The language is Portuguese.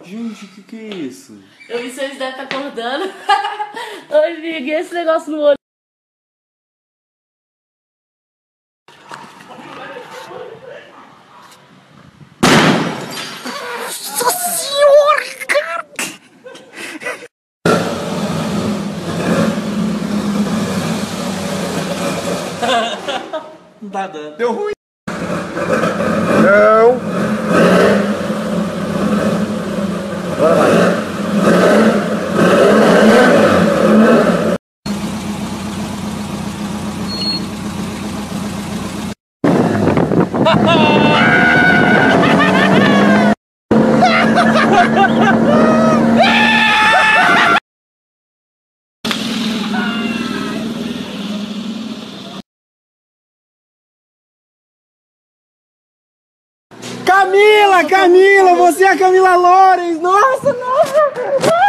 Gente, que é isso? Eu vi vocês devem estar acordando. Oi, amiga, esse negócio no olho. Nossa senhora, cara! Não tá dando. Deu ruim. Não. Bora mais. Camila, você é a Camila Loures! Nossa, nossa!